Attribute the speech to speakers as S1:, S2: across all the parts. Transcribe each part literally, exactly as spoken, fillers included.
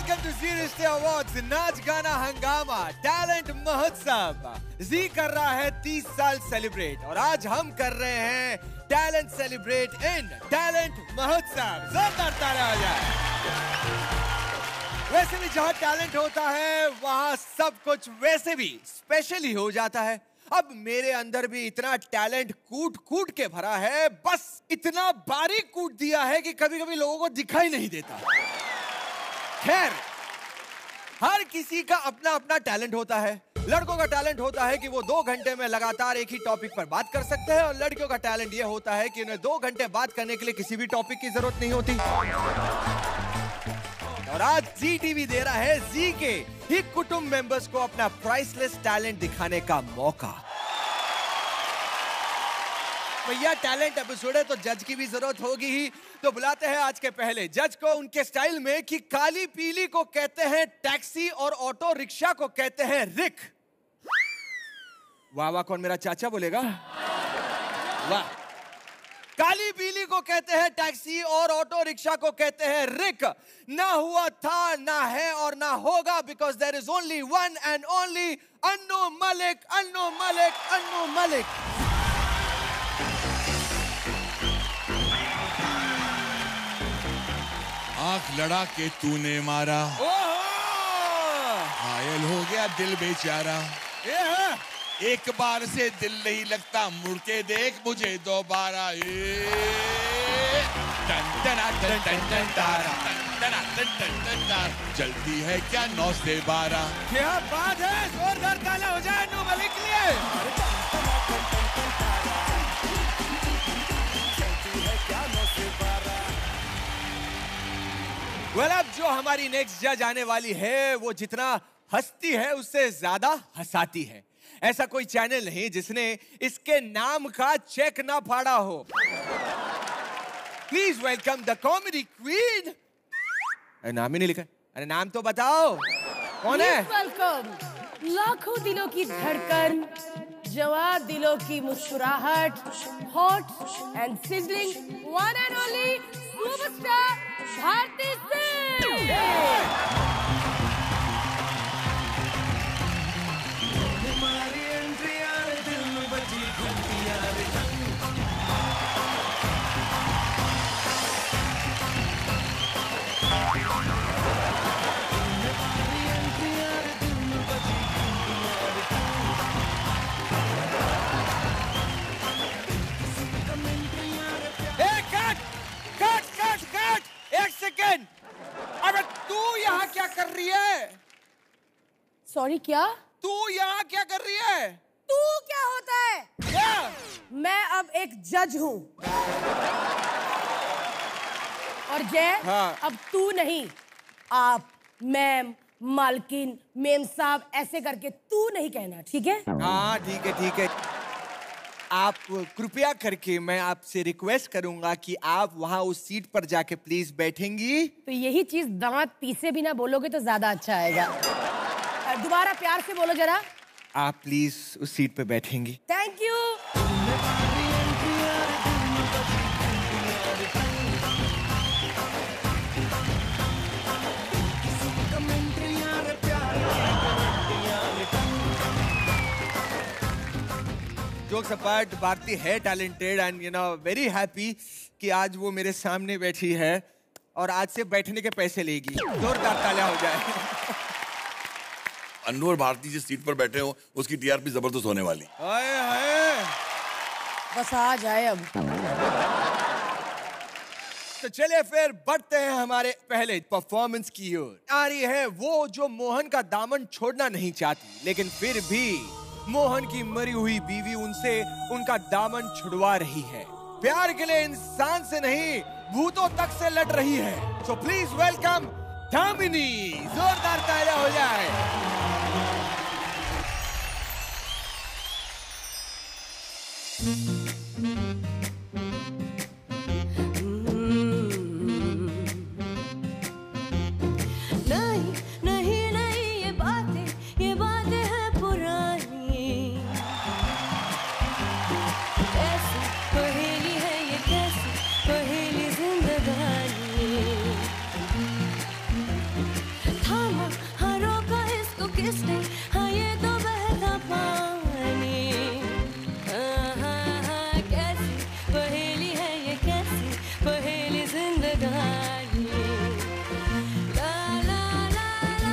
S1: Welcome to ji Rishtey awards, नाच गाना हंगामा टैलेंट महोत्सव। जी कर रहा है तीस साल सेलिब्रेट और आज हम कर रहे हैं टैलेंट सेलिब्रेट इन टैलेंट महोत्सव। जोरदार तालियां हो जाए। वैसे भी जहाँ टैलेंट होता है वहाँ सब कुछ वैसे भी स्पेशल ही हो जाता है। अब मेरे अंदर भी इतना टैलेंट कूट कूट के भरा है, बस इतना बारीक कूट दिया है कि कभी कभी लोगों को दिखाई नहीं देता। खैर, हर किसी का अपना अपना टैलेंट होता है। लड़कों का टैलेंट होता है कि वो दो घंटे में लगातार एक ही टॉपिक पर बात कर सकते हैं और लड़कियों का टैलेंट ये होता है कि उन्हें दो घंटे बात करने के लिए किसी भी टॉपिक की जरूरत नहीं होती। और आज जी टीवी दे रहा है जी के ही कुटुंब मेंबर्स को अपना प्राइसलेस टैलेंट दिखाने का मौका। भैया टैलेंट एपिसोड है तो जज की भी जरूरत होगी ही, तो बुलाते हैं आज के पहले जज को उनके स्टाइल में कि काली पीली को कहते हैं टैक्सी और ऑटो रिक्शा को कहते हैं रिक। वाह वाह, कौन मेरा चाचा बोलेगा? वाह। काली पीली को कहते हैं टैक्सी और ऑटो रिक्शा को कहते हैं रिक। ना हुआ था, ना है और ना होगा, because there is only one and only Annu Malik, Annu Malik, Annu Malik.
S2: आंख लड़ा के तूने मारा, घायल हो गया दिल बेचारा। एक बार से दिल नहीं लगता, मुड़ के देख मुझे दोबारा। जल्दी है क्या नौ से बारह?
S1: क्या बात है, जोरदार तालियां हो जाए अन्नू मलिक के लिए। well, अब जो हमारी नेक्स्ट जज आने वाली है वो जितना हंसती है उससे ज्यादा हंसाती है। ऐसा कोई चैनल नहीं जिसने इसके नाम का चेक ना फाड़ा हो। Please welcome the comedy queen. अरे नाम ही नहीं लिखा, अरे नाम तो बताओ कौन है?
S3: वेलकम लाखों दिलों की धड़कन, जवान दिलों की मुस्कुराहट, hot and sizzling one and only superstar Bharti Singh.
S1: अबे तू यहाँ क्या कर रही है?
S3: सॉरी, क्या?
S1: तू यहाँ क्या कर रही है?
S3: तू क्या होता है?
S1: क्या?
S3: मैं अब एक जज हूँ और जय,
S1: हाँ।
S3: अब तू नहीं, आप, मैम, मालकिन, मेम साहब ऐसे करके तू नहीं कहना, ठीक है?
S1: हाँ ठीक है ठीक है। आप कृपया करके मैं आपसे रिक्वेस्ट करूंगा कि आप वहां उस सीट पर जाके प्लीज बैठेंगी।
S3: तो यही चीज दांत पीसे बिना बोलोगे तो ज्यादा अच्छा आएगा। दोबारा प्यार से बोलो जरा।
S1: आप प्लीज उस सीट पे बैठेंगी।
S3: Thank you.
S1: Jokes apart, Bharti है talented and you know very happy कि आज वो मेरे सामने बैठी है और आज से बैठने के पैसे लेगी। जोरदार तालियां हो जाए।
S2: अन्नू और भारती जिस सीट पर बैठे हो उसकी टीआरपी जबरदस्त होने वाली।
S1: हाय हाय,
S3: बस आ जाए अब।
S1: तो चलिए फिर बढ़ते हैं हमारे पहले परफॉर्मेंस की ओर। आ रही है वो जो मोहन का दामन छोड़ना नहीं चाहती, लेकिन फिर भी मोहन की मरी हुई बीवी उनसे उनका दामन छुड़वा रही है। प्यार के लिए इंसान से नहीं भूतों तक से लड़ रही है। So please welcome Damini. जोरदार तालियां हो जाए।
S4: जिंदगानी ला ला ला ला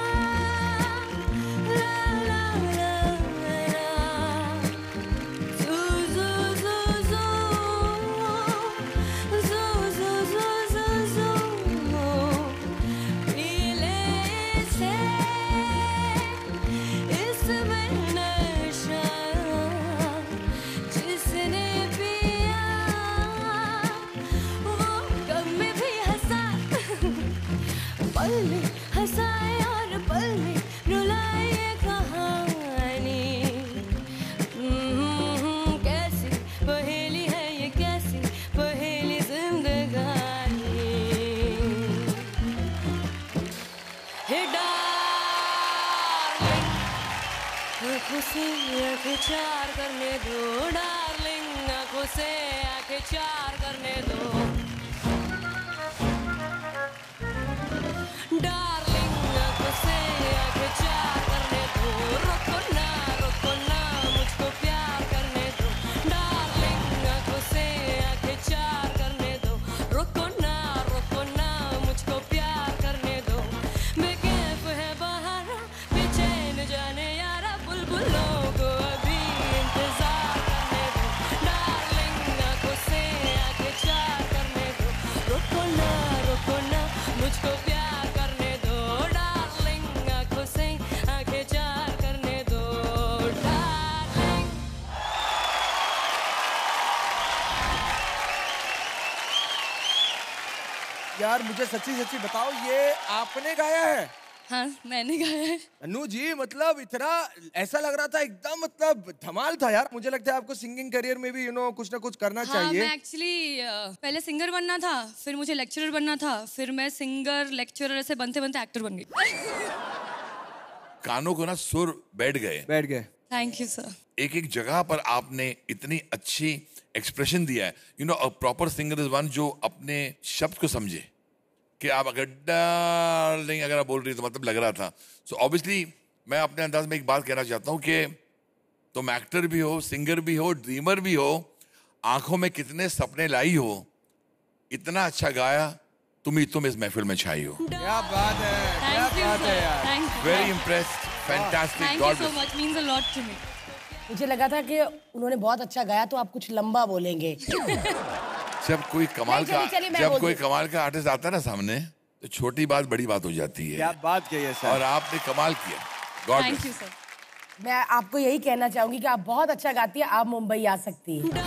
S4: ला ला ला Zoo zoo zoo zoo Zoo zoo zoo zoo zoo पीले से इसमें नशा जिसने पिया वो गम में भी हंसा पल में हंसाए और पल में रुलाए ये कहानी हम्म, कैसी पहेली है ये कैसी पहेली जिंदगानी हे डार्लिंग आँखों से आँखें चार करने दो डार्लिंग आँखों से आँखें चार करने दो डार्लिंग आँखों से आँखें चार करने दो रोको ना रोको ना मुझको प्यार करने दो डार्लिंग आँखों से आँखें चार करने दो रोको ना रोको ना मुझको प्यार करने दो बेकैफ है बहारा बेचैन जाने यारा बुलबुलों को अभी इंतजार करने दो डार्लिंग आँखों से आँखें चार करने दो रोको ना रोको ना मुझको प्यार करने दो डार्लिंग आँखों से आँखें चार करने दो डार्लिंग
S1: यार मुझे सच्ची सच्ची बताओ, ये आपने गाया है?
S4: हाँ मैंने गाया है
S1: अनु जी, मतलब इतना ऐसा लग रहा था एकदम, मतलब धमाल था यार। मुझे लगता है आपको सिंगिंग करियर में भी यू नो कुछ ना कुछ करना
S4: हाँ,
S1: चाहिए।
S4: मैं एक्चुअली पहले सिंगर बनना था, फिर मुझे लेक्चरर बनना था, फिर मैं सिंगर लेक्चरर से बनते बनते एक्टर बन गई।
S2: कानों को ना सुर बैठ गए,
S1: बैठ गए।
S4: Thank you sir.
S2: एक एक जगह पर आपने इतनी अच्छी एक्सप्रेशन दिया है। You know a proper singer is one जो अपने शब्द को समझे कि आप अगर डार्लिंग अगर आप बोल रही तो मतलब लग रहा था। सो so ऑब्वियसली मैं अपने अंदाज में एक बात कहना चाहता हूँ कि तुम एक्टर भी हो, सिंगर भी हो, ड्रीमर भी हो, आंखों में कितने सपने लाई हो, इतना अच्छा गाया, तुम ही तुम इस महफिल में छाई हो।
S1: क्या बात है, क्या
S4: थैंक यू
S1: बात है
S4: सर।
S1: यार।
S4: Thank you
S2: very impressed, fantastic,
S4: thank you so much, means a lot to me.
S3: मुझे लगा था कि उन्होंने बहुत अच्छा गाया तो आप कुछ लंबा बोलेंगे।
S2: जब कोई कमाल
S3: नहीं,
S2: का
S3: चलिए, चलिए, मैं
S2: जब
S3: बोल
S2: कोई
S3: दूं।
S2: कमाल का आर्टिस्ट आता है ना सामने, तो छोटी बात बड़ी बात हो जाती
S1: क्या
S2: है।
S1: बात कही है सर।
S2: और आपने कमाल किया। God
S4: thank
S2: bless.
S4: You sir.
S3: मैं आपको यही कहना चाहूंगी कि आप बहुत अच्छा गाती है, आप मुंबई आ सकती हैं।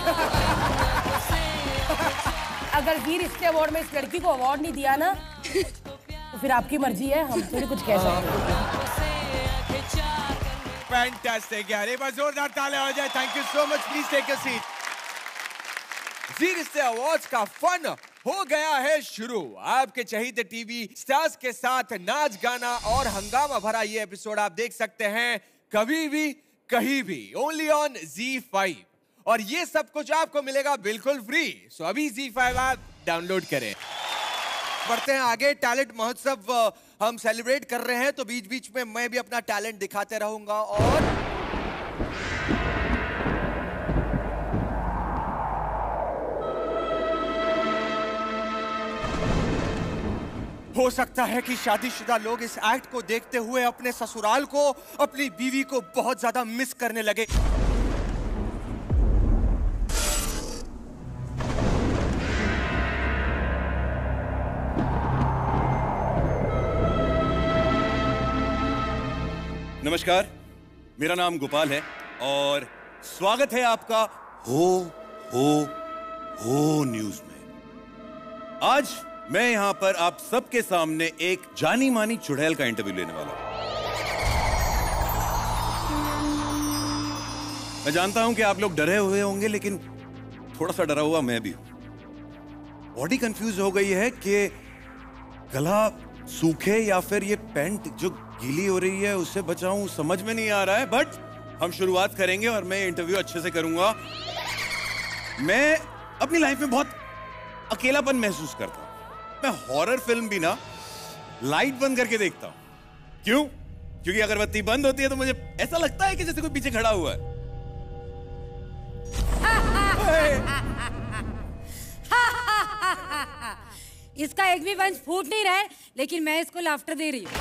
S3: अगर वीर इसके अवार्ड में इस लड़की को अवार्ड नहीं दिया ना तो फिर आपकी मर्जी है, हम थोड़ी कुछ कह सकते हैं।
S1: फैंटास्टिक यार, एक बार जोरदार तालियां हो जाए। Thank you so much, please take your seat. Zee Rishtey awards का फन हो गया है शुरू। आपके चहीते टीवी स्टार्स के साथ नाच गाना और हंगामा भरा ये एपिसोड आप देख सकते हैं कभी भी कहीं भी, ओनली ऑन ज़ी फाइव। और ये सब कुछ आपको मिलेगा बिल्कुल फ्री। सो अभी ज़ी फाइव ऐप डाउनलोड करें। बढ़ते हैं आगे। टैलेंट महोत्सव हम सेलिब्रेट कर रहे हैं, तो बीच बीच में मैं भी अपना टैलेंट दिखाते रहूंगा। और हो सकता है कि शादीशुदा लोग इस एक्ट को देखते हुए अपने ससुराल को, अपनी बीवी को बहुत ज्यादा मिस करने लगे।
S5: नमस्कार, मेरा नाम गोपाल है और स्वागत है आपका हो हो हो न्यूज में। आज मैं यहां पर आप सबके सामने एक जानी मानी चुड़ैल का इंटरव्यू लेने वाला हूं। मैं जानता हूं कि आप लोग डरे हुए होंगे, लेकिन थोड़ा सा डरा हुआ मैं भी हूं। बॉडी कंफ्यूज हो गई है कि गला सूखे या फिर ये पैंट जो गीली हो रही है उससे बचाऊं, समझ में नहीं आ रहा है। बट हम शुरुआत करेंगे और मैं इंटरव्यू अच्छे से करूंगा। मैं अपनी लाइफ में बहुत अकेलापन महसूस करता हूं। मैं हॉरर फिल्म भी ना लाइट बंद करके देखता हूं। क्यों? क्योंकि अगर बत्ती बंद होती है तो मुझे ऐसा लगता है कि जैसे कोई पीछे खड़ा हुआ है।
S6: इसका एक भी वंश फूट नहीं रहा है, लेकिन मैं इसको लाफ्टर दे रही हूँ।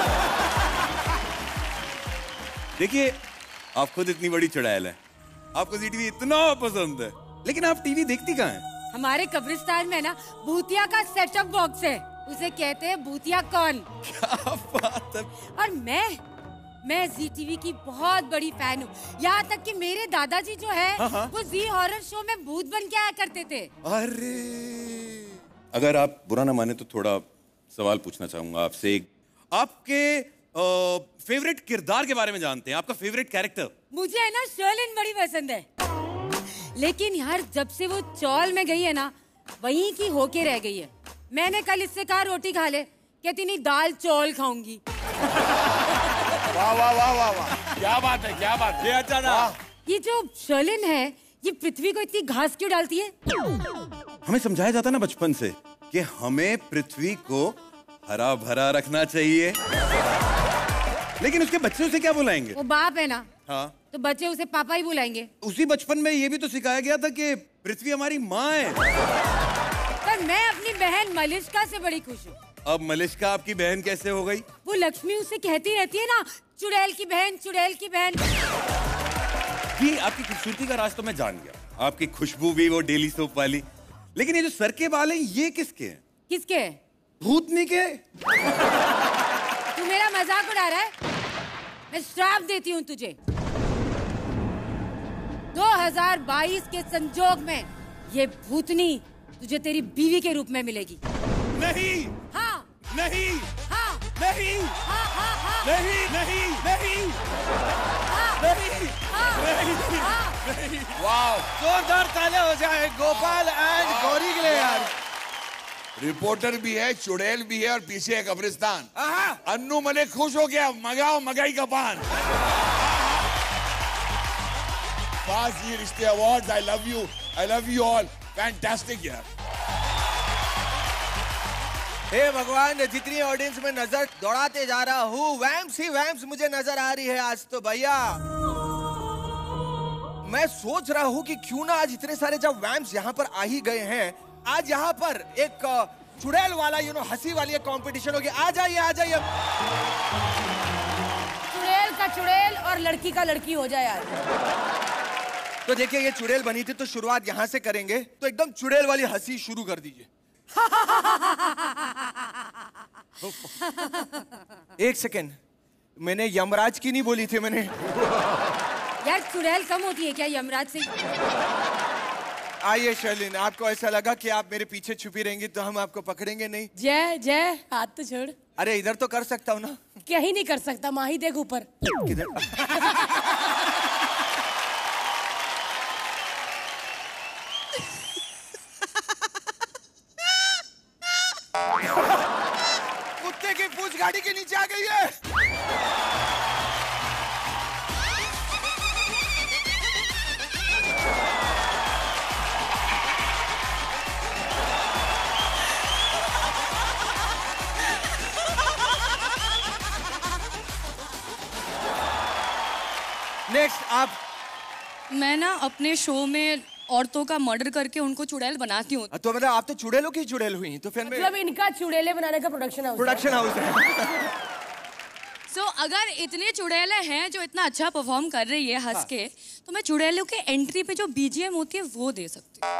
S5: देखिए, आप खुद इतनी बड़ी चुड़ैल है, आपको जी टीवी इतना पसंद है, लेकिन आप टीवी देखती कहाँ हैं?
S6: हमारे कब्रिस्तान में ना भूतिया का सेटअप बॉक्स है, उसे कहते हैं भूतिया कौन।
S5: क्या बात है।
S6: और मैं मैं जी टीवी की बहुत बड़ी फैन हूँ, यहाँ तक कि मेरे दादाजी जो है
S5: हाँ, हाँ।
S6: वो जी हॉरर शो में भूत बन के आया करते थे।
S5: अरे, अगर आप बुरा ना माने तो थोड़ा सवाल पूछना चाहूंगा आपसे। आपके फेवरेट किरदार के बारे में जानते हैं, आपका फेवरेट कैरेक्टर?
S6: मुझे है ना शर्लिन बड़ी पसंद है, लेकिन यार जब से वो चौल में गई है ना, वहीं की होके रह गई है। मैंने कल इससे कहा रोटी खा ले, कहती नहीं दाल चौल खाऊंगी।
S1: वाह वाह वाह वाह वाह,
S2: क्या बात है, क्या बात है।
S1: ये अच्छा था।
S6: ये जो शर्लिन है, ये पृथ्वी को इतनी घास क्यों डालती है?
S5: हमें समझाया जाता ना बचपन से कि हमें पृथ्वी को हरा भरा रखना चाहिए, लेकिन उसके बच्चे उसे क्या बुलाएंगे?
S6: वो बाप है ना,
S5: हाँ,
S6: तो बच्चे उसे पापा ही बुलाएंगे।
S5: उसी बचपन में ये भी तो सिखाया गया था कि पृथ्वी हमारी माँ है।
S6: पर मैं अपनी बहन मलिष्का से बड़ी खुश हूँ।
S5: अब मलिष्का आपकी बहन कैसे हो गई?
S6: वो लक्ष्मी उसे कहती रहती है ना, चुड़ैल की बहन, चुड़ैल की बहन।
S5: जी, आपकी खूबसूरती का राज तो मैं जान गया, आपकी खुशबू भी वो डेली सोप वाली, लेकिन ये जो सर के बाल हैं, ये किसके हैं?
S6: किसके?
S5: भूतनी के।
S6: तू मेरा मजाक उड़ा रहा है? मैं श्राप देती हूँ तुझे। दो हज़ार बाईस के संजोग में ये भूतनी तुझे तेरी बीवी के रूप में मिलेगी।
S5: नहीं,
S6: हाँ
S5: नहीं,
S6: हाँ
S5: नहीं,
S6: हाँ हाँ हाँ
S5: नहीं, नहीं, नहीं,
S6: हाँ
S5: नहीं,
S6: हाँ
S5: नहीं,
S6: हाँ।
S5: नहीं।
S1: वाह, जोरदार ताले हो जाए गोपाल एंड गौरी के लिए यार।
S2: रिपोर्टर भी है, चुड़ैल भी है और पीछे है कब्रिस्तान।
S1: आहा।
S2: अन्नू मलिक खुश हो गया, मंगाओ मगाई का पान। पास ये Rishtey awards, I love you, I love you all, fantastic यार।
S1: हे भगवान, जितनी ऑडियंस में नजर दौड़ाते जा रहा हूँ, वैम्स ही वैम्स मुझे नजर आ रही है आज तो भैया। मैं सोच रहा हूँ कि क्यों ना आज इतने सारे जब वैम्स यहाँ पर आ ही गए हैं, आज यहाँ पर एक चुड़ैल वाला यू नो हंसी वाली एक कंपटीशन होगी। आ जाइए, आ जाइए।
S3: चुड़ैल का चुड़ैल और लड़की का लड़की हो जाए आज।
S1: तो देखिए, ये चुड़ैल बनी थी तो शुरुआत यहाँ से करेंगे, तो एकदम चुड़ैल वाली हंसी शुरू कर दीजिए। एक सेकेंड, मैंने यमराज की नहीं बोली थी मैंने।
S6: यार चुड़ैल कम होती है क्या यमराज से?
S1: आइए शर्लिन, आपको ऐसा लगा कि आप मेरे पीछे छुपी रहेंगी तो हम आपको पकड़ेंगे नहीं?
S3: जय जय, हाथ तो छोड़।
S1: अरे इधर तो कर सकता हूँ ना।
S3: क्या ही नहीं कर सकता, माँ ही देख ऊपर।
S1: किधर? कुत्ते की पूंछ गाड़ी के नीचे आ गई है। नेक्स्ट आप।
S4: मैं ना अपने शो में औरतों का मर्डर करके उनको चुड़ैल बनाती हूँ।
S1: तो मतलब आप तो चुड़ैलों की चुड़ैल हुई, तो फिर
S3: मतलब इनका चुड़ैले बनाने का प्रोडक्शन हाउस
S1: प्रोडक्शन हाउस है।
S4: सो so, अगर इतने चुड़ैले हैं जो इतना अच्छा परफॉर्म कर रही है हंस के, तो मैं चुड़ैलों के एंट्री पे जो बीजीएम होती है वो दे सकती हूँ।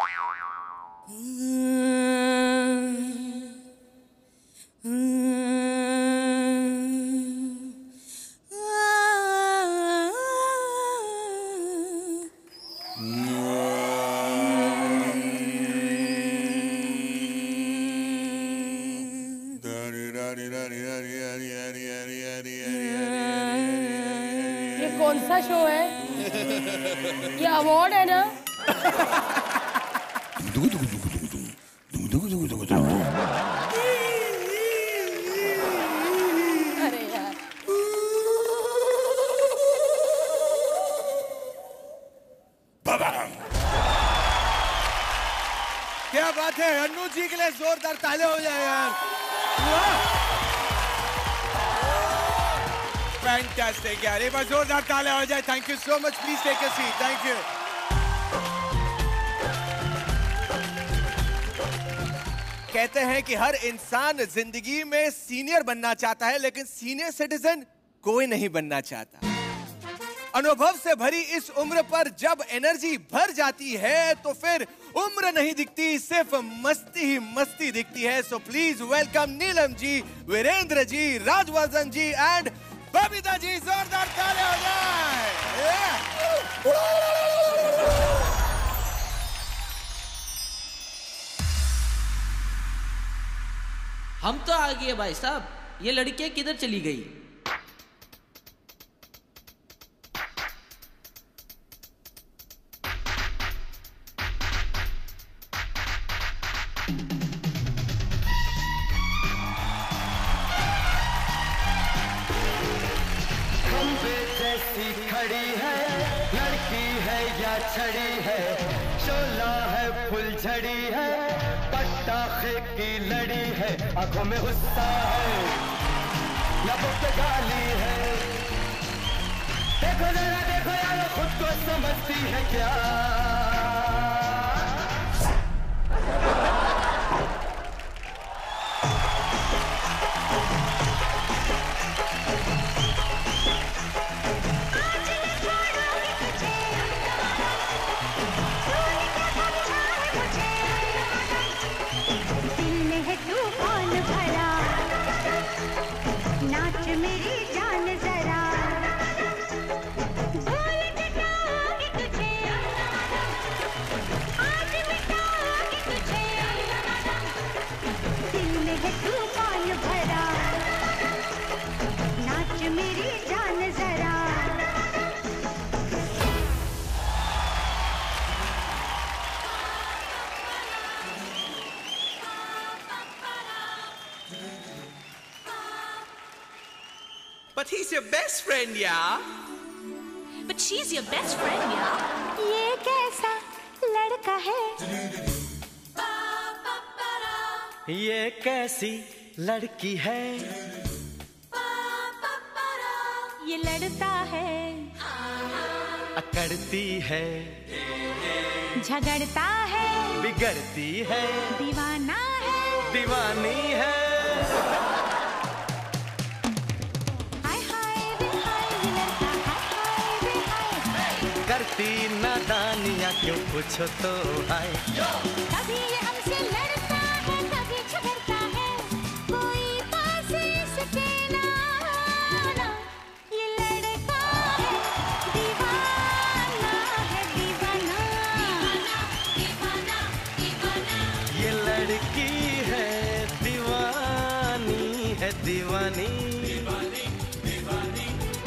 S3: ये कौन सा शो है? ये अवार्ड है ना? अरे यार,
S1: क्या बात है, अन्नू जी के लिए जोरदार ताले हो जाए यार। फैंटास्टिक यार, एक बार जोरदार ताले हो जाए। Thank you so much, please take a seat. Thank you. कहते हैं कि हर इंसान जिंदगी में सीनियर बनना चाहता है, लेकिन सीनियर सिटीजन कोई नहीं बनना चाहता। अनुभव से भरी इस उम्र पर जब एनर्जी भर जाती है तो फिर उम्र नहीं दिखती, सिर्फ मस्ती ही मस्ती दिखती है। So please welcome Neelam ji, Virendra ji, Rajvardhan ji and Babita ji. जोरदार ताली हो जाए।
S7: हम तो आ गए भाई साहब, ये लड़कियां किधर चली गई?
S8: खड़ी है लड़की है या छड़ी है, शोला है फुलझड़ी है, पटाखे की लड़ी है, आंखों में गुस्सा है, लबों पे गाली है। देखो जरा देखो यार, खुद को समझती है क्या?
S9: But he's your best friend, yeah.
S10: But she's your best friend, yeah.
S11: ये कैसा लड़का है?
S8: ये कैसी लड़की है?
S11: ये लड़ता है,
S8: अकड़ती है,
S11: झगड़ता है,
S8: बिगड़ती है,
S11: दीवाना है,
S8: दीवानी है। करती नादानियाँ क्यों पूछो तो आए।
S11: कभी ये हमसे लड़ता है, कभी झगड़ता है, कोई पास इसके ना आना। ये लड़का है दीवाना, है दीवाना, दीवाना, दीवाना, दीवाना।
S8: ये लड़की है दीवानी, है दीवानी, दीवानी, दीवानी।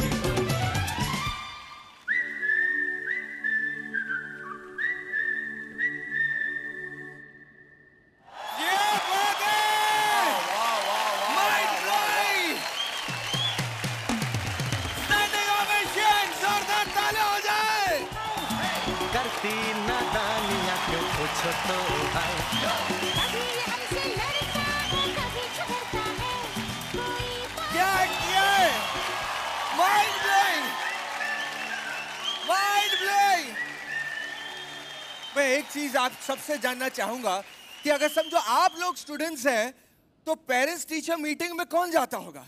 S8: करती नादानियाँ क्यों पूछो तो आए।
S11: कभी ये हमसे लड़ता है, कभी झगड़ता है, कोई पास।
S1: क्या किया है? Mind blowing, mind blowing. मैं एक चीज आप सबसे जानना चाहूंगा कि अगर समझो आप लोग स्टूडेंट्स हैं तो पेरेंट्स टीचर मीटिंग में कौन जाता होगा?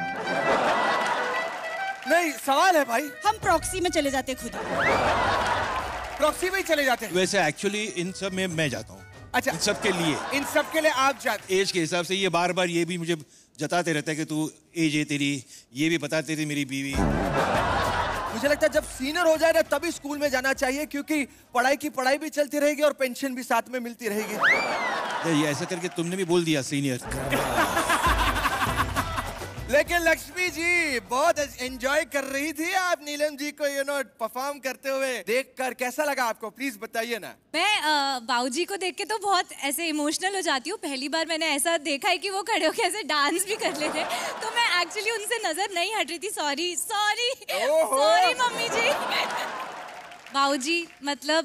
S1: नहीं, सवाल है भाई।
S12: हम प्रॉक्सी में चले जाते खुद।
S1: प्रॉक्सी में ही चले जाते हैं?
S13: वैसे एक्चुअली इन सब में मैं जाता हूँ।
S1: अच्छा,
S13: इन सब के लिए,
S1: इन सब के लिए आप जाते?
S13: एज के हिसाब से ये बार बार ये भी मुझे जताते रहता है कि तू एज है तेरी, ये भी बताते थे मेरी बीवी।
S1: मुझे लगता है जब सीनियर हो जाए ना तभी स्कूल में जाना चाहिए, क्योंकि पढ़ाई की पढ़ाई भी चलती रहेगी और पेंशन भी साथ में मिलती रहेगी।
S13: ये ऐसा करके तुमने भी बोल दिया सीनियर।
S1: लेकिन लक्ष्मी जी बहुत एंजॉय कर रही थी आप नीलम जी को यू नो परफॉर्म करते हुए देखकर, कैसा लगा आपको? प्लीज बताइए ना।
S6: मैं बाऊजी को देख के तो बहुत ऐसे इमोशनल हो जाती हूँ। पहली बार मैंने ऐसा देखा है कि वो खड़े होकर ऐसे डांस भी कर लेते, तो मैं एक्चुअली उनसे नजर नहीं हट रही थी। Sorry sorry sorry mummy ji. बाऊजी मतलब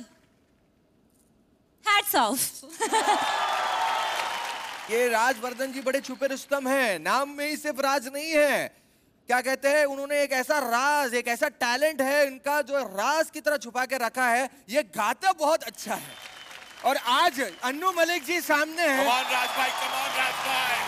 S6: हैट्स ऑफ।
S1: ये राजवर्धन जी बड़े छुपे रुस्तम हैं, नाम में ही सिर्फ राज नहीं है। क्या कहते हैं, उन्होंने एक ऐसा राज, एक ऐसा टैलेंट है इनका जो राज की तरह छुपा के रखा है। ये गाते बहुत अच्छा है और आज अन्नू मलिक जी सामने हैं।
S2: कमान राज भाई, कमान राज भाई।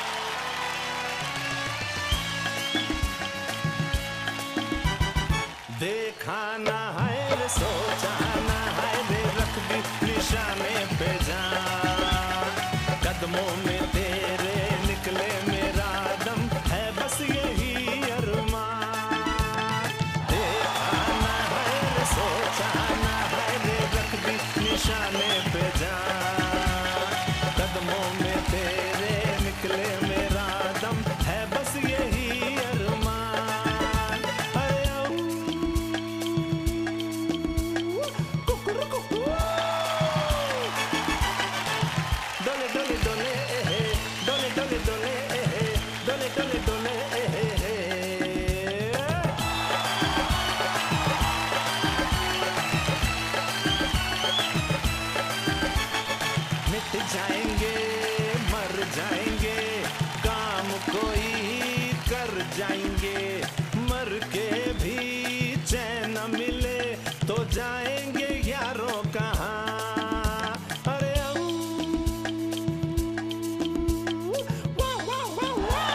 S8: देखा ना है रे, सोचा ना है रे, रख दी निशाने पे जान। कदमों में तेरे निकले मेरा दम, है बस यही अरमान। देखा ना है रे, सोचा ना है रे, रख दी निशाने पे जान। कदमों में तेरे निकले मेरा दम, है बस यही अरमान। डोले डोले डोले ए, डोले डोले डोले ए, डोले डोले डोले ए, मिट जाएंगे मर जाएंगे, काम कोई कर जाएंगे। मर के भी चैन न मिले तो जाएंगे यारों कहाँ। अरे अऊ, वाह, वाह, वाह,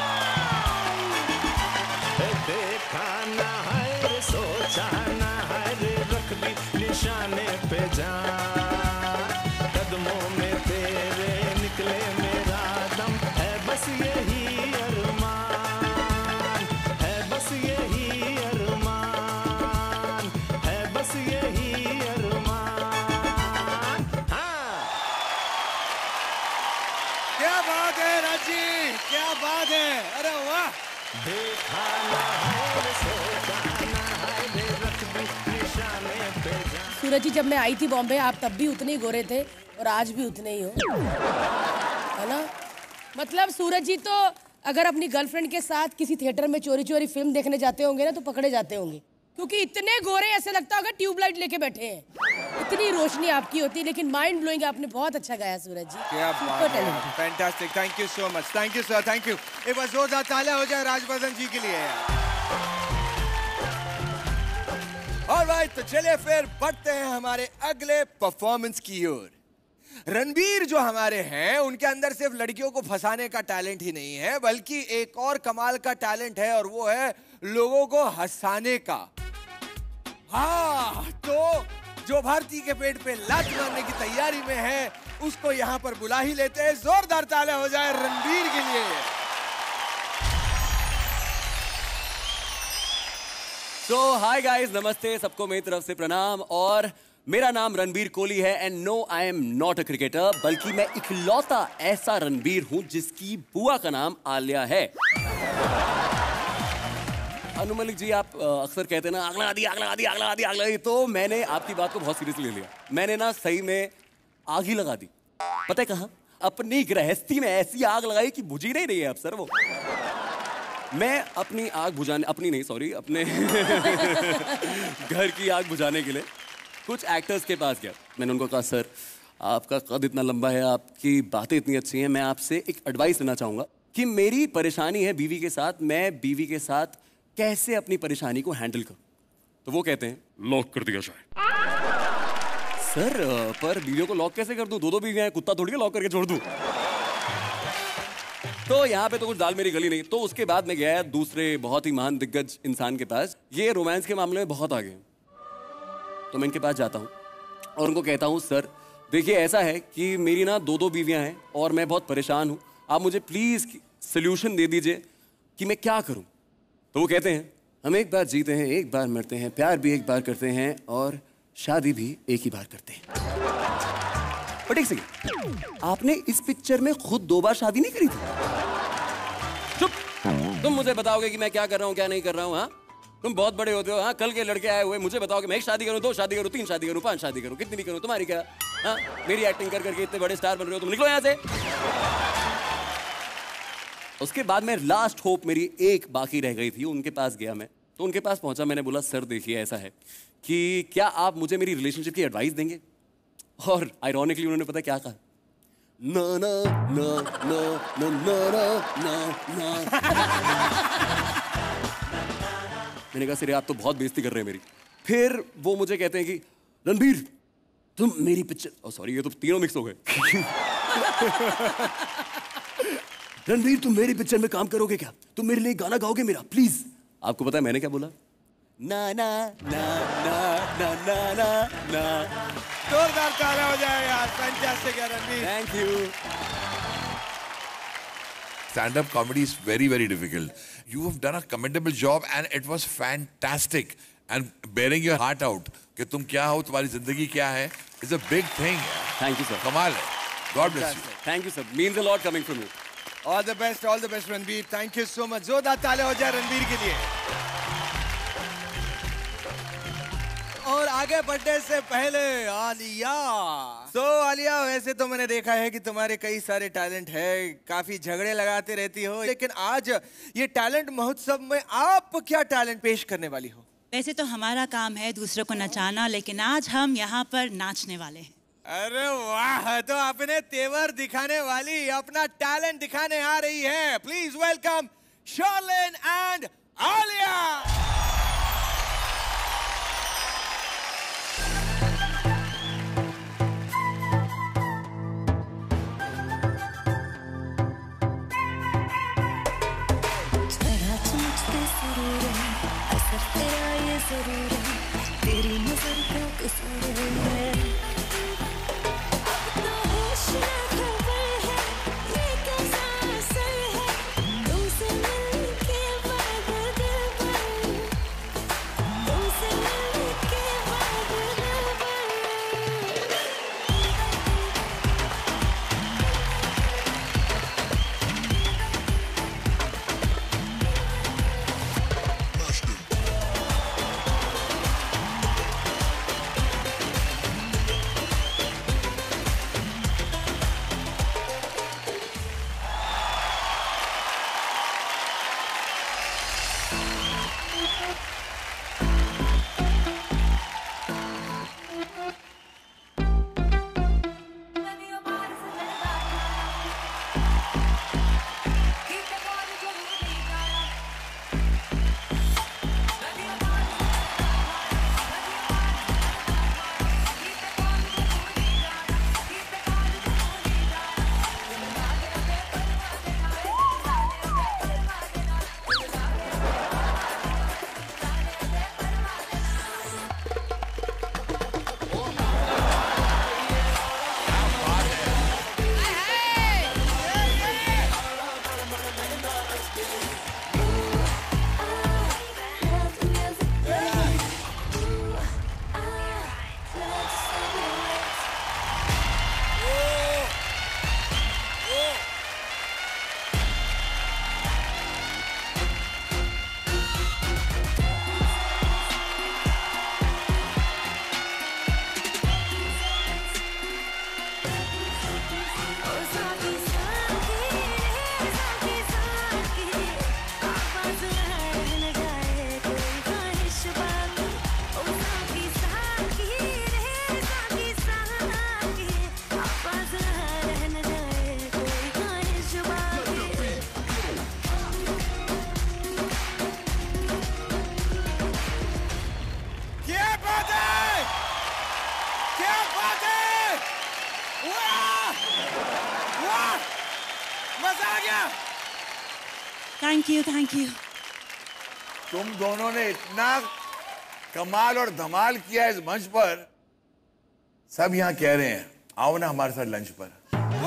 S8: वाह। ए, देखा ना है रे, सोचा ना है रे, रख दी निशाने पे जान। कदमों में तेरे निकले मेरा दम, है बस यही अरमान। है बस यही अरमान, है बस यही अरमान। हाँ।
S1: क्या बात है राजी, क्या बात है, अरे वाह।
S8: देखा ना है रे, सोचा ना है रे, रख दी निशाने पे जान।
S3: सूरज जी, जब मैं आई थी बॉम्बे आप तब भी उतने ही गोरे थे और आज भी उतने ही हो, है ना? मतलब सूरज जी तो अगर अपनी गर्लफ्रेंड के साथ किसी थिएटर में चोरी चोरी फिल्म देखने जाते होंगे ना तो पकड़े जाते होंगे, क्योंकि इतने गोरे ऐसे लगता होगा ट्यूबलाइट लेके बैठे हैं, इतनी रोशनी आपकी होती है। लेकिन माइंड ब्लोइंग, आपने बहुत अच्छा गाया सूरज जी,
S1: क्या
S3: सुपर
S1: बात है,
S3: talented.
S1: Fantastic, thank you so much, thank you sir, thank you. एक बार जोरदार तालियां हो जाए राजवर्धन जी के लिए। ऑलराइट, तो चलिए फिर बढ़ते हैं हमारे अगले परफॉर्मेंस की ओर। रणबीर जो हमारे हैं उनके अंदर सिर्फ लड़कियों को फंसाने का टैलेंट ही नहीं है, बल्कि एक और कमाल का टैलेंट है और वो है लोगों को हंसाने का। हाँ, तो जो भारती के पेट पे लात मारने की तैयारी में है उसको यहाँ पर बुला ही लेते हैं। जोरदार तालियां हो जाए रणबीर के लिए।
S12: सो हाय गाइस, नमस्ते सबको मेरी तरफ से प्रणाम। और मेरा नाम रणबीर कोहली है and no I am not a cricketer, बल्कि मैं इकलौता ऐसा रणबीर हूं जिसकी बुआ का नाम आलिया है। अनु मलिक जी, आप अक्सर कहते हैं ना आग लगा दी, आग लगा दी, आग लगा दी, आग लगा दी, तो मैंने आपकी बात को बहुत सीरियसली ले लिया। मैंने ना सही में आग ही लगा दी। पता है कहाँ? अपनी गृहस्थी में ऐसी आग लगाई कि बुझी नहीं रही है अब सर वो। मैं अपनी आग बुझाने, अपनी नहीं सॉरी, अपने घर की आग बुझाने के लिए कुछ एक्टर्स के पास गया। मैंने उनको कहा, सर आपका कद इतना लंबा है, आपकी बातें इतनी अच्छी हैं, मैं आपसे एक एडवाइस लेना चाहूँगा कि मेरी परेशानी है बीवी के साथ, मैं बीवी के साथ कैसे अपनी परेशानी को हैंडल करूँ। तो वो कहते हैं लॉक कर दिया जाए। सर पर बीवियों को लॉक कैसे कर दूँ? दो दो बीवियाँ हैं, कुत्ता थोड़ी लॉक करके छोड़ दूँ। तो यहाँ पे तो कुछ दाल मेरी गली नहीं। तो उसके बाद मैं गया दूसरे बहुत ही महान दिग्गज इंसान के पास, ये रोमांस के मामले में बहुत आगे। तो मैं इनके पास जाता हूँ और उनको कहता हूँ, सर देखिए ऐसा है कि मेरी ना दो दो बीवियाँ हैं और मैं बहुत परेशान हूँ, आप मुझे प्लीज़ सोल्यूशन दे दीजिए कि मैं क्या करूँ। तो वो कहते हैं, हम एक बार जीते हैं, एक बार मरते हैं, प्यार भी एक बार करते हैं और शादी भी एक ही बार करते हैं। बट एक सेकंड, आपने इस पिक्चर में खुद दो बार शादी नहीं करी थी? चुप, तुम मुझे बताओगे कि मैं क्या कर रहा हूँ क्या नहीं कर रहा हूँ? हाँ, तुम बहुत बड़े होते हो। हाँ, कल के लड़के आए हुए, मुझे बताओ कि मैं एक शादी करूँ, दो शादी करूँ, तीन शादी करूँ, पांच शादी करूँ, कितनी भी करूँ, तुम्हारी क्या? हाँ, मेरी एक्टिंग कर करके इतने बड़े स्टार बन रहे हो, तुम निकलो यहाँ से। उसके बाद में लास्ट होप मेरी एक बाकी रह गई थी, उनके पास गया मैं। तो उनके पास पहुंचा, मैंने बोला, सर देखिए ऐसा है कि क्या आप मुझे मेरी रिलेशनशिप की एडवाइस देंगे? और आयरॉनिकली उन्होंने पता क्या कहा? ना ना ना ना ना ना ना ना। मैंने कहा, सर आप तो बहुत बेइज्जती कर रहे हैं मेरी। फिर वो मुझे कहते हैं कि रणबीर तुम मेरी पिक्चर, ओ सॉरी ये तो तीनों मिक्स हो गए। रणवीर तुम मेरी पिक्चर में काम करोगे क्या? तुम मेरे लिए गाना गाओगे मेरा प्लीज? आपको पता है मैंने क्या बोला? ना ना ना ना ना ना ना ना।
S1: जोरदार तालियां हो जाए यार, फैंटास्टिक है Ranveer.
S12: Thank you.
S2: Stand-up comedy is very, very difficult. You have done a commendable job and it was fantastic. And bearing your heart out, कि तुम क्या हो, तुम्हारी जिंदगी क्या है, is a big thing.
S12: Thank you sir.
S2: कमाल है. God bless you.
S12: Thank you sir. Means a lot coming from you.
S1: All the best, all the best Ranveer. Thank you so much. जोरदार तालियां हो जाए रणवीर के लिए। और आगे बढ़ने से पहले आलिया। सो so, आलिया, वैसे तो मैंने देखा है कि तुम्हारे कई सारे टैलेंट है, काफी झगड़े लगाते रहती हो, लेकिन आज ये टैलेंट महोत्सव में आप क्या टैलेंट पेश करने वाली हो?
S14: वैसे तो हमारा काम है दूसरों को नचाना, लेकिन आज हम यहाँ पर नाचने वाले हैं।
S1: अरे वाह, तो अपने तेवर दिखाने वाली, अपना टैलेंट दिखाने आ रही है। Please welcome Sherlyn and Alia.
S11: तेरा ये जरूर है, तेरी नजर का कसूर है। अब तो होश ना खबर है, ये कैसा असर है, तुमसे मिलके बाद दिल भर, तुमसे मिलके बाद दिल भर।
S14: Thank you thank you.
S2: तुम दोनों ने इतना कमाल और धमाल किया इस मंच पर, सब यहाँ कह रहे हैं आओ ना हमारे साथ लंच पर।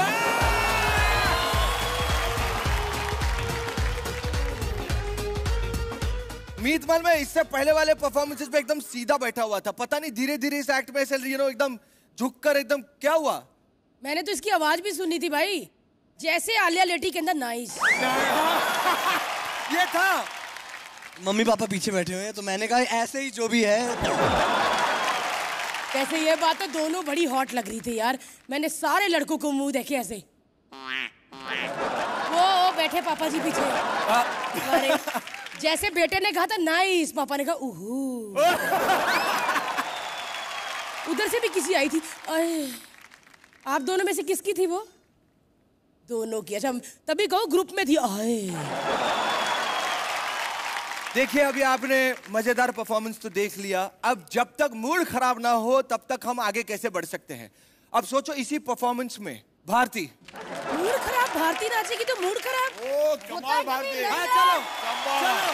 S1: मीतमल में इससे पहले वाले परफॉर्मेंसेस पे एकदम सीधा बैठा हुआ था, पता नहीं धीरे धीरे इस एक्ट में ऐसे यू नो एकदम झुककर एकदम क्या हुआ?
S3: मैंने तो इसकी आवाज भी सुनी थी भाई, जैसे आलिया लेटी के अंदर नाइस।
S1: ये था।
S15: मम्मी पापा पीछे बैठे हुए हैं तो मैंने कहा ऐसे ही जो भी है।
S3: वैसे ये बात तो दोनों बड़ी हॉट लग रही थी यार, मैंने सारे लड़कों को मुंह देखे ऐसे। वो बैठे पापा जी पीछे। अरे जैसे बेटे ने कहा था नाइस, पापा ने कहा उहू। उधर से भी किसी आई थी। अरे आप दोनों में से किसकी थी वो? दोनों की। अच्छा तभी कहो ग्रुप में थी। आए
S1: देखिए अभी आपने मजेदार परफॉर्मेंस तो देख लिया, अब जब तक मूड खराब ना हो तब तक हम आगे कैसे बढ़ सकते हैं। अब सोचो इसी परफॉर्मेंस में भारती।
S3: मूड खराब, भारती नाचेगी तो मूड खराब।
S1: ओ कमाल भारती। हाँ चलो चलो।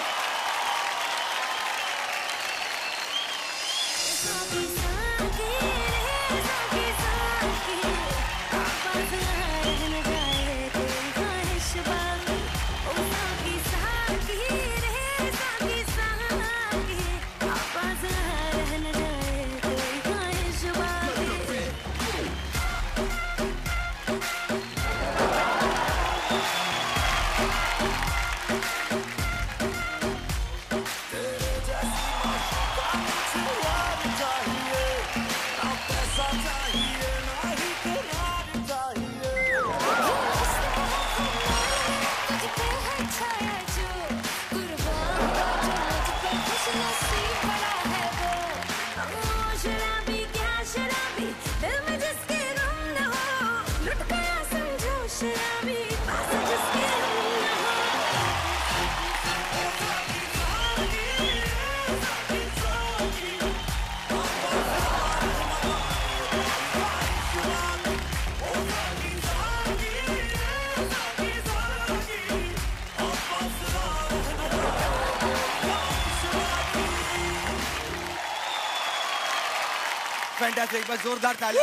S1: फैंटास्टिक, एक बार जोरदार ताली।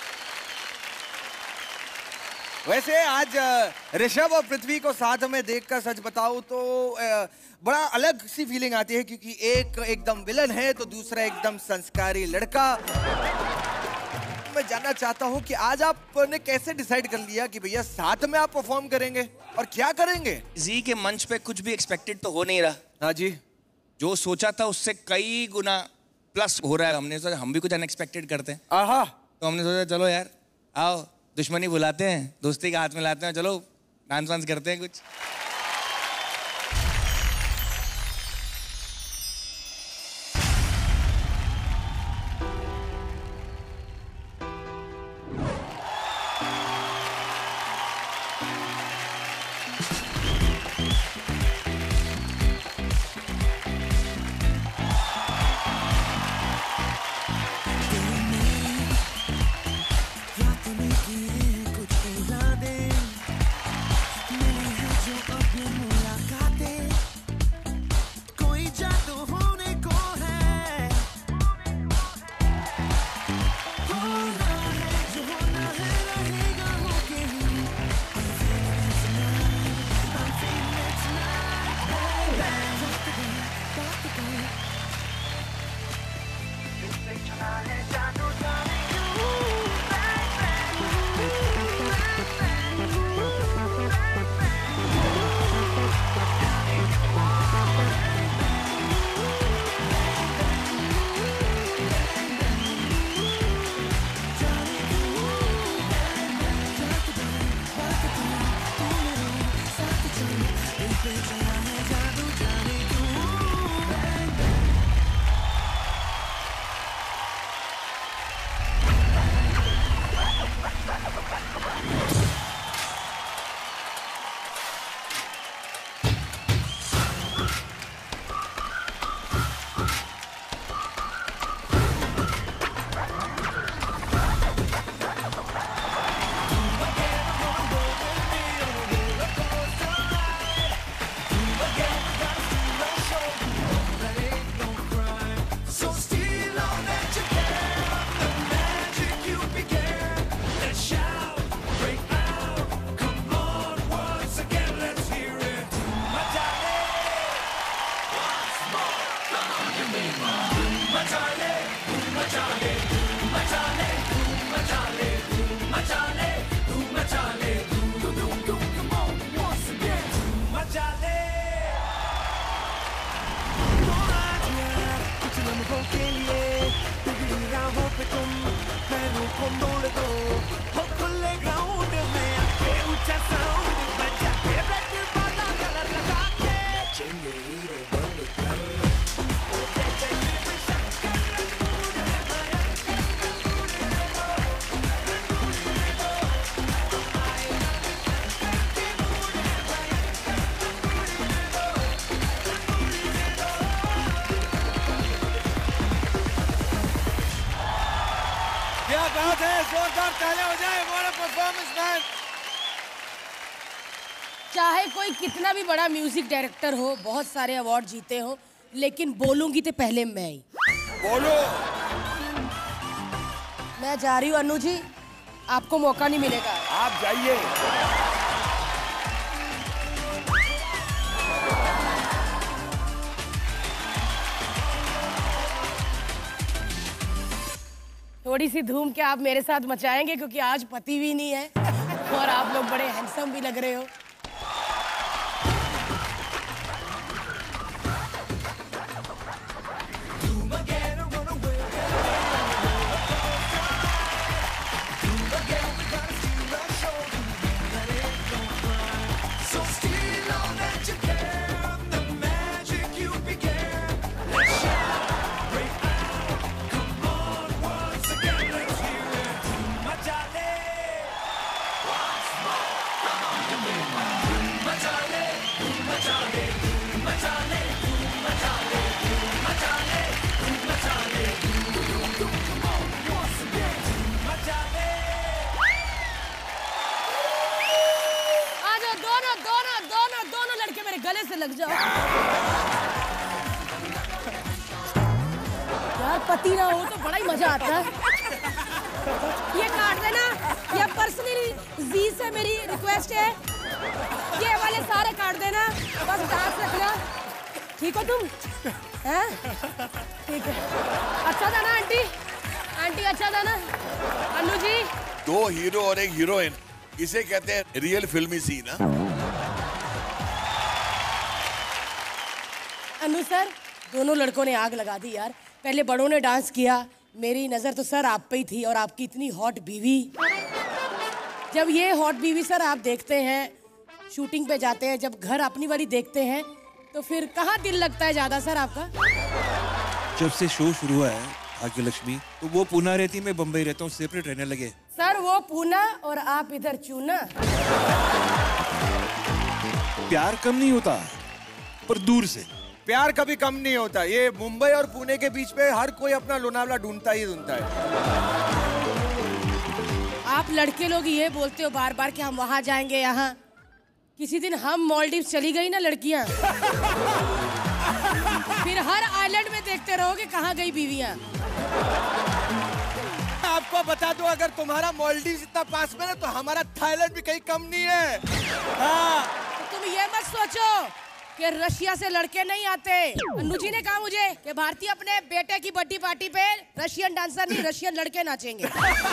S1: वैसे आज ऋषभ और पृथ्वी को साथ में देखकर सच बताऊं तो बड़ा अलग सी फीलिंग आती है, क्योंकि एक एकदम विलन है तो दूसरा एकदम संस्कारी लड़का। मैं जानना चाहता हूं कि आज आपने कैसे डिसाइड कर लिया कि भैया साथ में आप परफॉर्म करेंगे और क्या करेंगे?
S15: जी के मंच पे कुछ भी एक्सपेक्टेड तो हो नहीं रहा।
S1: हाँ जी,
S15: जो सोचा था उससे कई गुना प्लस हो रहा है। हमने सोचा हम भी कुछ अनएक्सपेक्टेड करते हैं।
S1: आहा।
S15: तो हमने सोचा चलो यार आओ दुश्मनी भुलाते हैं, दोस्ती का हाथ मिलाते हैं, चलो डांस वांस करते हैं कुछ।
S16: कुछ यादें मिली है जो अब
S1: बात है, जोरदार तालियां हो जाए। What a performance man.
S3: चाहे कोई कितना भी बड़ा म्यूजिक डायरेक्टर हो, बहुत सारे अवार्ड जीते हो, लेकिन बोलूंगी तो पहले मैं ही।
S1: बोलो।
S3: मैं जा रही हूँ अनु जी, आपको मौका नहीं मिलेगा।
S1: आप जाइए।
S3: थोड़ी सी धूम क्या आप मेरे साथ मचाएंगे, क्योंकि आज पति भी नहीं है और आप लोग बड़े हैंडसम भी लग रहे हो। गले से लग जाओ यार, पति ना हो तो बड़ा ही मजा आता है। ये काट देना, ये पर्सनली जी से मेरी रिक्वेस्ट है, ये वाले सारे काट देना, बस डांस रखना। ठीक हो तुम? हैं? ठीक है। अच्छा था ना आंटी? आंटी अच्छा था ना? अनु जी?
S2: दो हीरो और एक हीरोइन, इसे कहते हैं रियल फिल्मी सीन। ना
S3: अनु सर, दोनों लड़कों ने आग लगा दी यार। पहले बड़ों ने डांस किया, मेरी नजर तो सर आप पे ही थी, और आपकी इतनी हॉट बीवी। जब ये हॉट बीवी सर आप देखते हैं, शूटिंग पे जाते हैं, जब घर अपनी वाली देखते हैं, तो फिर कहाँ दिल लगता है ज्यादा सर आपका?
S13: जब से शो शुरू हुआ है भाग्यलक्ष्मी, तो वो पूना रहती, मैं बम्बई रहता हूँ, सेपरेट रहने लगे।
S3: सर वो पूना और आप इधर चूना।
S13: प्यार कम नहीं होता, पर दूर से।
S1: प्यार कभी कम नहीं होता। ये मुंबई और पुणे के बीच में हर कोई अपना लोनावला ढूंढता ही ढूंढता है।
S3: आप लड़के लोग ये बोलते हो बार बार कि हम वहां जाएंगे, यहाँ। किसी दिन हम मालदीव चली गई ना लड़कियां, फिर हर आइलैंड में देखते रहोगे कहाँ गई बीवियां।
S1: आपको बता दूं, अगर तुम्हारा मालदीव इतना पास में है तो हमारा थाईलैंड भी कहीं कम नहीं है। हाँ।
S3: तो तुम ये मत सोचो कि रशिया से लड़के नहीं आते। अनु जी ने कहा मुझे कि भारतीय अपने बेटे की बर्थडे पार्टी पे रशियन डांसर नहीं, रशियन लड़के नाचेंगे।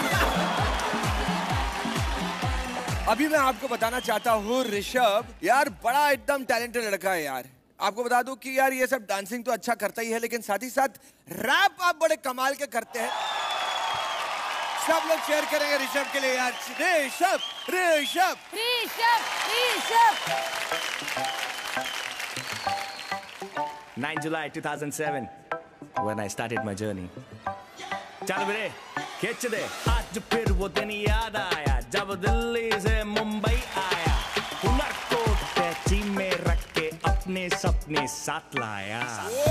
S1: अभी मैं आपको बताना चाहता हूँ, ऋषभ यार बड़ा एकदम टैलेंटेड लड़का है यार। आपको बता दूं कि यार ये सब डांसिंग तो अच्छा करता ही है, लेकिन साथ ही साथ रैप आप बड़े कमाल के करते हैं। सब लोग शेयर करेंगे ऋषभ के लिए यार। Rishabh Rishabh
S3: Rishabh Rishabh
S16: nine July two thousand seven, when I started my journey. चल बेरे, खींच दे। आज फिर वो दिन याद आया जब दिल्ली से मुंबई आया, हुनर को टैची में रख के अपने सपने साथ लाया।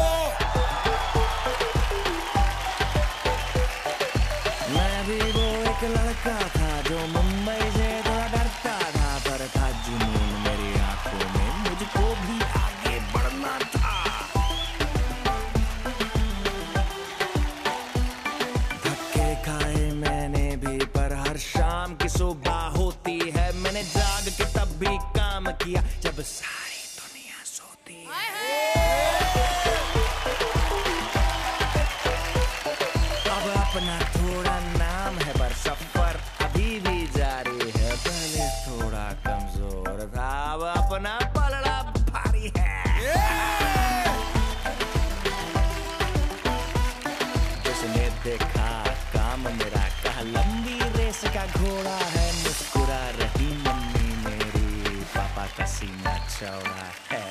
S16: मैं भी वो एक लड़का था जो मुंबई से थोड़ा डरता था, पर था जुनून मेरी आंखों में, मुझको भी आगे बढ़ना था। धक्के खाए मैंने भी, पर हर शाम की सुबह होती है। मैंने जाग के तब भी काम किया जब सारी दुनिया सोती है। अब अपना थोड़ा नाम है, पर सफर अभी भी जारी है। पहले थोड़ा कमजोर था, अब अपना पलड़ा भारी है। जिसने देखा काम मेरा, कहा लंबी रेस का घोड़ा है। मुस्कुरा रही मम्मी मेरी, पापा का सीना चौड़ा है।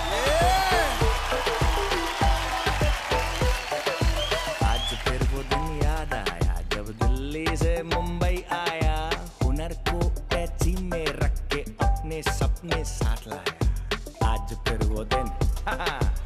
S16: आज फिर वो दिन याद आया जब दिल्ली से मुंबई आया, हुनर को टैची में रख के अपने सपने साथ लाया। आज फिर वो दिन,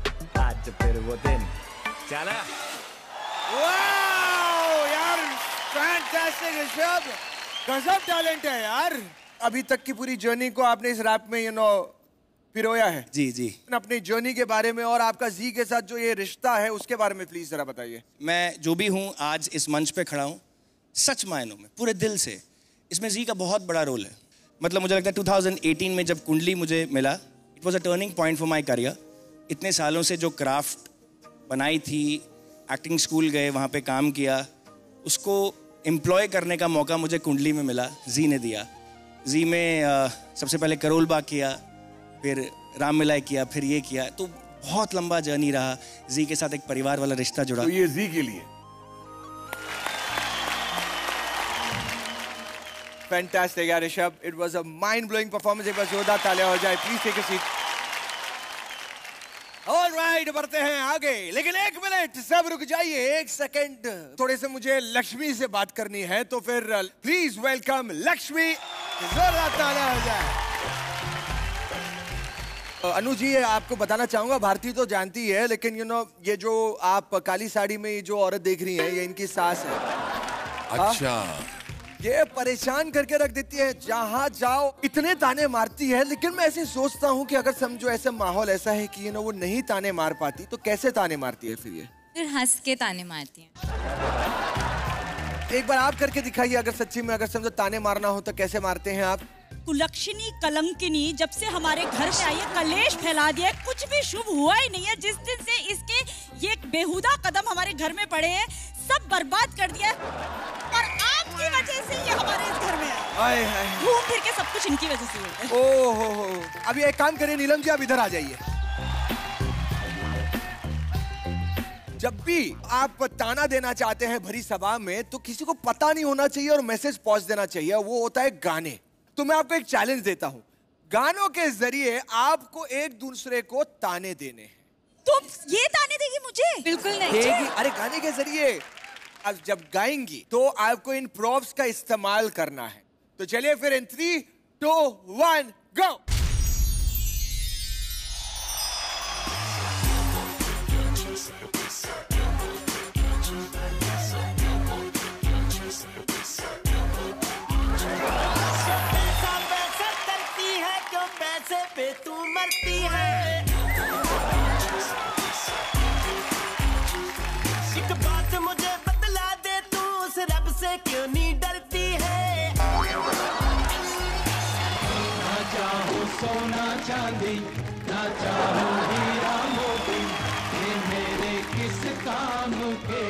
S16: आज फिर वो दिन चला।
S1: वाओ यार, फैंटास्टिक ऋषभ, गजब टैलेंट है यार। अभी तक की पूरी जर्नी को आपने इस रैप में यू नो पिरोया है।
S15: जी जी।
S1: अपनी जर्नी के बारे में और आपका जी के साथ जो ये रिश्ता है उसके बारे में प्लीज जरा बताइए।
S15: मैं जो भी हूँ आज इस मंच पे खड़ा हूँ, सच मायनों में पूरे दिल से इसमें जी का बहुत बड़ा रोल है। मतलब मुझे लगता है दो हज़ार अठारह में जब कुंडली मुझे मिला, it was a turning point for my career. इतने सालों से जो क्राफ्ट बनाई थी, एक्टिंग स्कूल गए, वहाँ पे काम किया, उसको एम्प्लॉय करने का मौका मुझे कुंडली में मिला, जी ने दिया। जी में आ, सबसे पहले करोल बाग किया, फिर राम मिलाई किया, फिर ये किया। तो बहुत लंबा जर्नी रहा, जी के साथ एक परिवार वाला रिश्ता जुड़ा।
S2: तो ये जी के लिए
S1: फैंटास्टिक यार Rishabh, it was a mind blowing performance. एक बार जोरदार तालियां हो जाए please. Take a seat. Alright, बढ़ते हैं आगे, लेकिन एक मिनट सब रुक जाइए, एक सेकंड। थोड़े से मुझे लक्ष्मी से बात करनी है, तो फिर प्लीज वेलकम लक्ष्मी। जोरदार तालियां हो जाए। अनु जी, आपको बताना चाहूंगा, भारती तो जानती है, लेकिन यू नो ये जो आप काली साड़ी में ये जो औरत देख रही है, ये इनकी सास है।
S2: अच्छा।
S1: ये परेशान करके रख देती है, जहाँ जाओ इतने ताने मारती है। लेकिन मैं ऐसे सोचता हूँ कि अगर समझो ऐसा माहौल ऐसा है कि यू नो वो नहीं ताने मार पाती, तो कैसे ताने मारती है फिर ये?
S17: फिर हंस के ताने मारती है।
S1: एक बार आप करके दिखाइए, अगर सच्ची में अगर समझो ताने मारना हो तो कैसे मारते हैं आप?
S14: कुलक्षणी कलंकिनी जब से हमारे घर में आई है, कलेश फैला दिया, कुछ भी शुभ हुआ ही नहीं है। जिस दिन से इसके ये बेहुदा कदम हमारे घर में पड़े हैं, सब बर्बाद कर दिया, और आपकी वजह से ये हमारे इस घर में है। घूम फिर के सब कुछ इनकी वजह से होता है।
S1: ओ हो हो। अभी एक काम करिए नीलम जी, आप इधर आ जाइए। जब भी आप ताना देना चाहते हैं भरी सभा में, तो किसी को पता नहीं होना चाहिए और मैसेज पहुंच देना चाहिए, वो होता है गाने। तो मैं आपको एक चैलेंज देता हूं, गानों के जरिए आपको एक दूसरे को ताने देने हैं।
S14: तुम ये ताने देगी मुझे?
S17: बिल्कुल नहीं।
S1: देगी, अरे गाने के जरिए आप जब गाएंगी तो आपको इन प्रॉप्स का इस्तेमाल करना है। तो चलिए फिर, in three two one go.
S8: पे तू मरती है। एक बात मुझे बतला दे, तू उस रब से क्यों नहीं डरती है? ना चाहूं सोना चांदी, ना चाहूं हीरा मोती, ये मेरे किस काम के?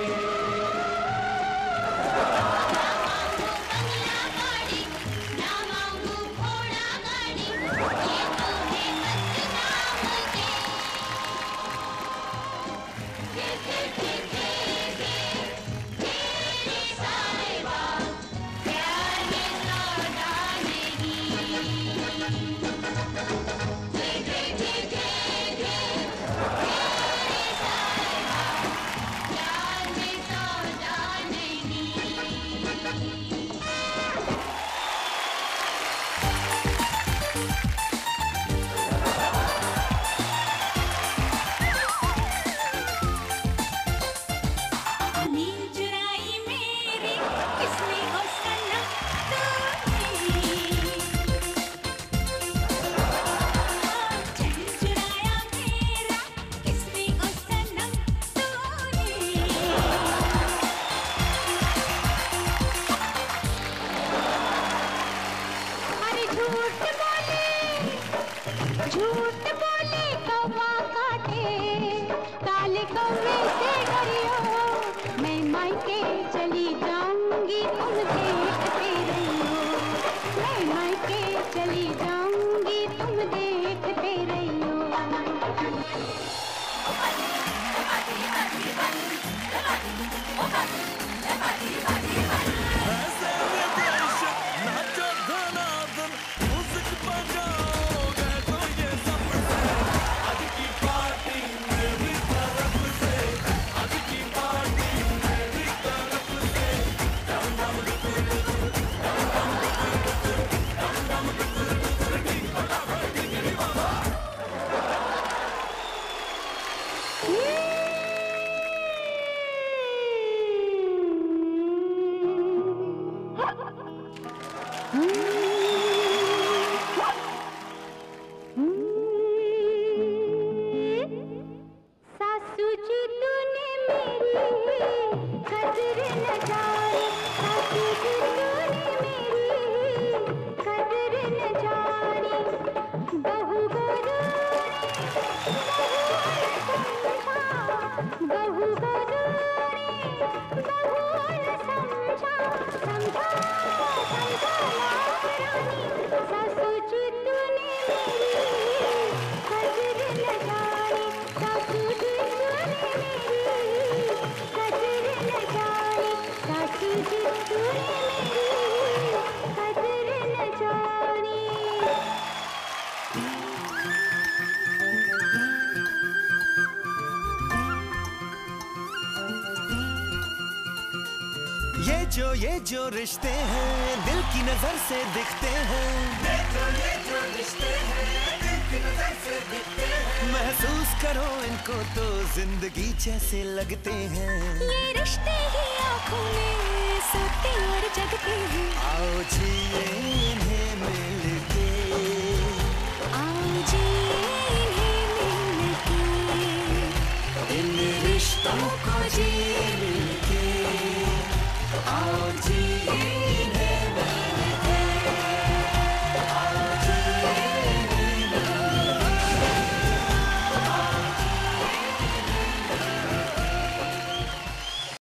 S8: ये जो ये जो रिश्ते हैं दिल की नजर से दिखते हैं, ये जो ये जो रिश्ते हैं दिल की नजर से दिखते हैं। महसूस करो इनको तो जिंदगी जैसे लगते हैं।
S11: ये रिश्ते ही आँखों में सोते और जगते हैं।
S8: आओ जिए इन्हें मिलके,
S11: आओ जिए